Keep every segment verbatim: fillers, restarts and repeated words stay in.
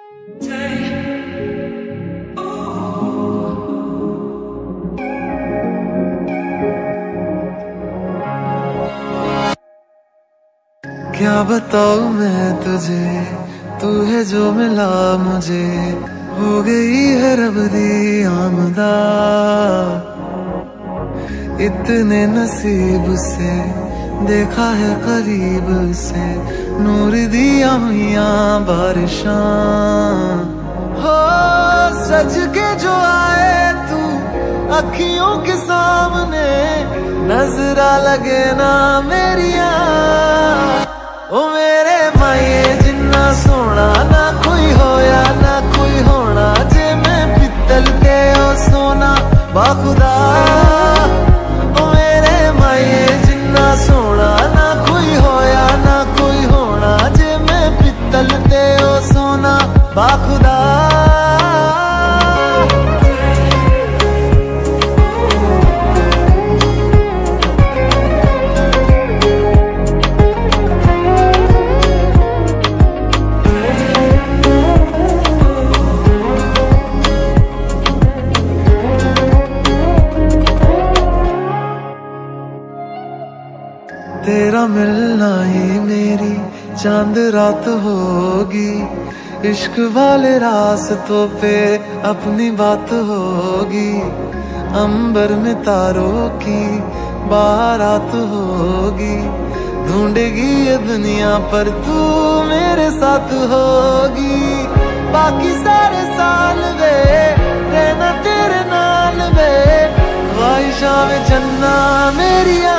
क्या बताऊं मैं तुझे, तू है जो मिला मुझे, हो गई है रब दी आमदा। इतने नसीब से देखा है करीब से, नूर दिया हुआ बारिशां। हो सज के जो आए तू अखियों के सामने, नजरा लगे ना मेरिया। ओ मेरे माये जिन्ना सोना ना कोई होया ना कोई होना, जे मैं पित्तल ते ओ सोना बाखुदा। ओ मेरे माये जिन्ना सोना ना कोई होया ना कोई होना, जे मैं पित्तल ते ओ सोना बाखुदा। तेरा मिलना ही मेरी चांद रात होगी, इश्क वाले रास्तों पे अपनी बात होगी। अंबर में तारों की बारात होगी, ढूंढेगी ये दुनिया पर तू मेरे साथ होगी। बाकी सारे साल वे रहना तेरे नाल वे, ख्वाहिशां में जन्ना मेरिया।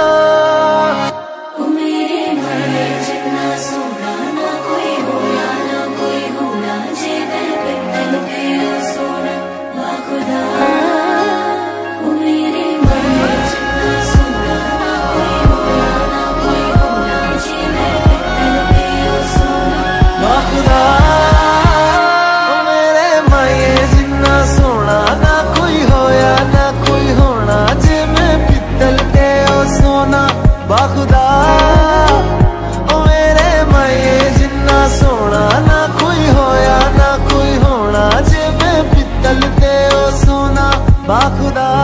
बाखुदा ओ मेरे माये जिन्ना सोना ना कोई होया ना कोई होना, जे मैं पित्तल ते ओ सोना बाखुदा।